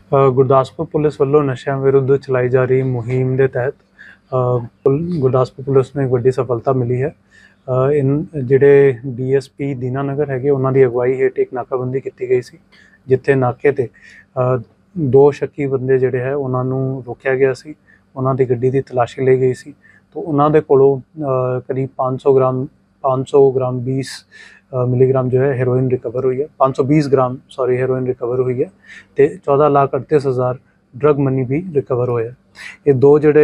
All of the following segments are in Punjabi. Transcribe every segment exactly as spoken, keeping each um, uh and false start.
ਅ, ਗੁਰਦਾਸਪੁਰ ਪੁਲਿਸ ਵੱਲੋਂ ਨਸ਼ਿਆਂ ਵਿਰੁੱਧ ਚਲਾਈ ਜਾ ਰਹੀ ਮੁਹਿੰਮ ਦੇ ਤਹਿਤ ਅ, ਪੁਲ- ਗੁਰਦਾਸਪੁਰ ਪੁਲਿਸ ਨੂੰ ਇੱਕ ਵੱਡੀ ਸਫਲਤਾ ਮਿਲੀ ਹੈ। ਅ, ਇਨ ਜਿਹੜੇ ਡੀਐਸਪੀ ਦੀਨਾਨਗਰ ਹੈਗੇ ਉਹਨਾਂ ਦੀ ਅਗਵਾਈ ਹੇਠ ਇੱਕ ਨਾਕਾਬੰਦੀ ਕੀਤੀ ਗਈ ਸੀ, ਜਿੱਥੇ ਨਾਕੇ ਤੇ ਅ, ਦੋ ਸ਼ੱਕੀ ਬੰਦੇ ਜਿਹੜੇ ਹੈ ਉਹਨਾਂ ਨੂੰ ਰੋਕਿਆ ਗਿਆ ਸੀ। ਉਹਨਾਂ ਦੀ ਗੱਡੀ ਦੀ ਤਲਾਸ਼ੀ ਲਈ ਗਈ ਸੀ ਤਾਂ ਉਹਨਾਂ ਦੇ ਕੋਲੋਂ ਅ, ਕਰੀਬ ਪੰਜ ਸੌ ਗ੍ਰਾਮ पाँच सौ ग्राम बीस मिलीग्राम जो है हेरोइन रिकवर हुई है, पाँच सौ बीस ग्राम सॉरी हेरोइन रिकवर हुई है तो चौदह लाख अड़तीस हज़ार ड्रग मनी भी रिकवर होया। ये दो जोड़े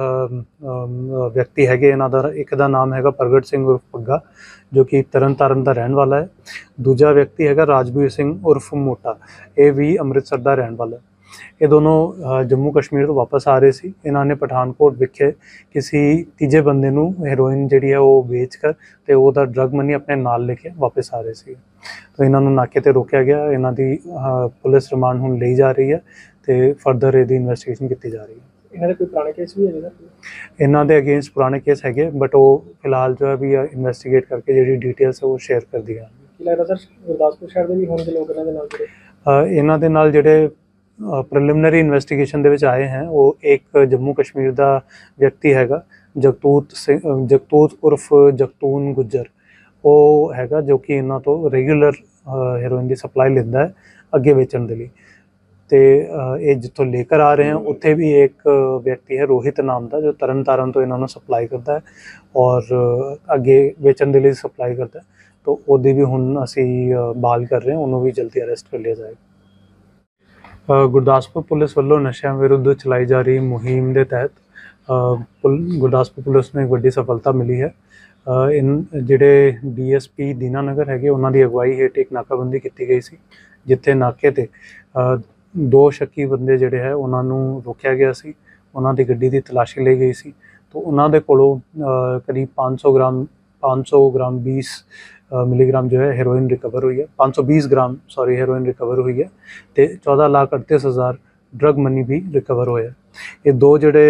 व्यक्ति हैगे, इन्हां दा एक दा नाम हैगा प्रगट सिंह उर्फ पग्गा जो कि तरन तारण का रहने वाला है। दूजा व्यक्ति हैगा राजवीर सिंह उर्फ मोटा, ये भी अमृतसर का रहने वाला है। ये दोनों जम्मू कश्मीर तो वापस आ रहे सी। इन्होंने पठानकोट विखे किसी तीजे बंदे नूं हेरोइन जिहड़ी है वो बेच कर ते ओहदा ड्रग मनी अपने नाल लेके वापस आ रहे सी। तो इन्हां नूं नाके ते रोकिया गया। इन्हां दी पुलिस रिमांड हुण लई जा रही है ते फर्दर इहदी इन्वेस्टिगेशन की जा रही है। इन्हां दे कोई पुराने केस भी है? इन्हां दे अगेंस्ट पुराने केस हैगे, बट वो फिलहाल जो है भी इन्वेस्टिगेट करके जिहड़ी डिटेल्स है वो शेयर कर दी जाएगी। ਕੀ ਲੱਗਦਾ ਸਰ ਗੁਰਦਾਸਪੁਰ ਸ਼ਹਿਰ ਦੇ ਵੀ ਹੋਣਗੇ ਲੋਕ ਇਹਨਾਂ ਦੇ ਨਾਲ ਜਿਹੜੇ ਇਹਨਾਂ ਦੇ ਨਾਲ ਜਿਹੜੇ ਪ੍ਰੀਲਿਮਿਨਰੀ ਇਨਵੈਸਟੀਗੇਸ਼ਨ ਦੇ ਵਿੱਚ ਆਏ हैं ਉਹ ਇੱਕ ਜੰਮੂ ਕਸ਼ਮੀਰ ਦਾ ਵਿਅਕਤੀ ਹੈਗਾ ਜਗਤੂਤ ਸਿੰਘ ਜਗਤੂਤ ਉਰਫ ਜਗਤੂਨ ਗੁੱਜਰ। ਉਹ ਹੈਗਾ ਜੋ ਕਿ ਇਹਨਾਂ ਤੋਂ ਰੈਗੂਲਰ ਹੈਰੋਇਨ ਦੀ ਸਪਲਾਈ ਲੈਂਦਾ ਹੈ ਅੱਗੇ ਵੇਚਣ ਦੇ ਲਈ। ਤੇ ਇਹ ਜਿੱਥੋਂ ਲੈ ਕੇ ਆ ਰਹੇ हैं ਉੱਥੇ ਵੀ ਇੱਕ ਵਿਅਕਤੀ ਹੈ ਰੋਹਿਤ ਨਾਮ ਦਾ ਜੋ ਤਰਨ ਤਾਰਨ ਤੋਂ ਇਹਨਾਂ ਨੂੰ ਸਪਲਾਈ ਕਰਦਾ ਹੈ ਔਰ ਅੱਗੇ ਵੇਚਣ ਦੇ ਲਈ ਸਪਲਾਈ ਕਰਦਾ ਹੈ। तो ਉਹਦੀ ਵੀ ਹੁਣ ਅਸੀਂ ਬਾਲ ਕਰ ਰਹੇ ਹਾਂ, ਉਹਨੂੰ ਵੀ ਜਲਦੀ ਅਰੈਸਟ ਕਰ ਲਿਆ ਜਾਏਗਾ। ਗੁਰਦਾਸਪੁਰ ਪੁਲਿਸ ਵੱਲੋਂ ਨਸ਼ਿਆਂ ਵਿਰੁੱਧ ਚਲਾਈ ਜਾ ਰਹੀ ਮੁਹਿੰਮ ਦੇ ਤਹਿਤ ਗੁਰਦਾਸਪੁਰ ਪੁਲਿਸ ਨੂੰ ਇੱਕ ਵੱਡੀ ਸਫਲਤਾ ਮਿਲੀ ਹੈ। ਇਨ ਜਿਹੜੇ ਡੀਐਸਪੀ ਦੀਨਾਨਗਰ ਹੈਗੇ ਉਹਨਾਂ ਦੀ ਅਗਵਾਈ ਹੇਠ ਇੱਕ ਨਾਕਾਬੰਦੀ ਕੀਤੀ ਗਈ ਸੀ, ਜਿੱਥੇ ਨਾਕੇ ਤੇ ਦੋ ਸ਼ੱਕੀ ਬੰਦੇ ਜਿਹੜੇ ਹੈ ਉਹਨਾਂ ਨੂੰ ਰੋਕਿਆ ਗਿਆ ਸੀ। ਉਹਨਾਂ ਦੀ ਗੱਡੀ ਦੀ ਤਲਾਸ਼ੀ ਲਈ ਗਈ ਸੀ ਤਾਂ ਉਹਨਾਂ ਦੇ ਕੋਲੋਂ ਕਰੀਬ पाँच सौ ग्राम पाँच सौ ग्राम बीस मिलीग्राम जो है हेरोइन रिकवर हुई है, पाँच सौ बीस ग्राम सॉरी हेरोइन रिकवर हुई है तो चौदह लाख अड़तीस हज़ार ड्रग मनी भी रिकवर होया। ये दो जोड़े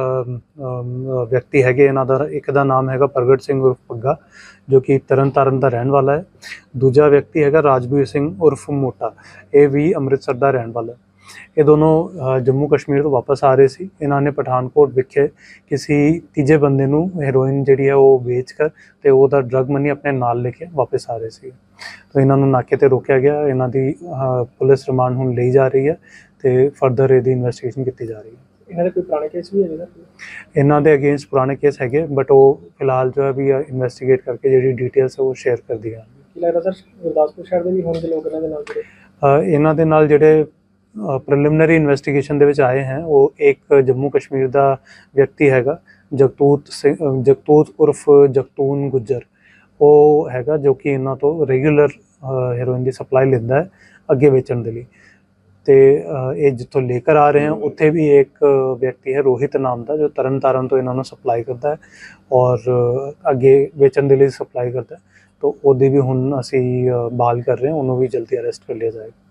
व्यक्ति हैगे, इन्हां दा एक दा नाम हैगा प्रगट सिंह उर्फ पग्गा जो कि तरन तारण का रहने वाला है। दूजा व्यक्ति हैगा राजवीर सिंह उर्फ मोटा, ये भी अमृतसर का रहने वाला है। ये दोनों जम्मू कश्मीर तो वापस आ रहे सी। इन्होंने पठानकोट विखे किसी तीजे बंदे नूं हेरोइन जिहड़ी है वो बेच कर ते ओहदा ड्रग मनी अपने नाल लेके वापस आ रहे सी। तो इन्हां नूं नाके ते रोकिया गया। इन्हां दी पुलिस रिमांड हुण लई जा रही है ते फर्दर इहदी इन्वेस्टिगेशन की जा रही है। इन्हां दे कोई पुराने केस भी है? इन्हां दे अगेंस्ट पुराने केस हैगे, बट वो फिलहाल जो है भी इन्वेस्टिगेट करके जिहड़ी डिटेल्स है वो शेयर कर दी जाएगी। ਕੀ ਲੱਗਦਾ ਸਰ ਗੁਰਦਾਸਪੁਰ ਸ਼ਹਿਰ ਦੇ ਵੀ ਹੋਣਗੇ ਲੋਕ ਇਹਨਾਂ ਦੇ ਨਾਲ ਜਿਹੜੇ ਇਹਨਾਂ ਦੇ ਨਾਲ ਜਿਹੜੇ ਪ੍ਰੀਲਿਮਿਨਰੀ ਇਨਵੈਸਟੀਗੇਸ਼ਨ ਦੇ ਵਿੱਚ ਆਏ हैं ਉਹ ਇੱਕ ਜੰਮੂ ਕਸ਼ਮੀਰ ਦਾ ਵਿਅਕਤੀ ਹੈਗਾ ਜਗਤੂਤ ਸਿੰਘ ਜਗਤੂਤ ਉਰਫ ਜਗਤੂਨ ਗੁੱਜਰ। ਉਹ ਹੈਗਾ ਜੋ ਕਿ ਇਹਨਾਂ ਤੋਂ ਰੈਗੂਲਰ ਹੈਰੋਇਨ ਦੀ ਸਪਲਾਈ ਲੈਂਦਾ ਹੈ ਅੱਗੇ ਵੇਚਣ ਦੇ ਲਈ। ਤੇ ਇਹ ਜਿੱਥੋਂ ਲੈ ਕੇ ਆ ਰਹੇ हैं ਉੱਥੇ ਵੀ ਇੱਕ ਵਿਅਕਤੀ ਹੈ ਰੋਹਿਤ ਨਾਮ ਦਾ ਜੋ ਤਰਨ ਤਾਰਨ ਤੋਂ ਇਹਨਾਂ ਨੂੰ ਸਪਲਾਈ ਕਰਦਾ ਹੈ ਔਰ ਅੱਗੇ ਵੇਚਣ ਦੇ ਲਈ ਸਪਲਾਈ ਕਰਦਾ ਹੈ। ਤਾਂ ਉਹਦੀ ਵੀ ਹੁਣ ਅਸੀਂ ਬਾਲ ਕਰ ਰਹੇ ਹਾਂ, ਉਹਨੂੰ ਵੀ ਜਲਦੀ ਅਰੈਸਟ ਕਰ ਲਿਆ ਜਾਏਗਾ।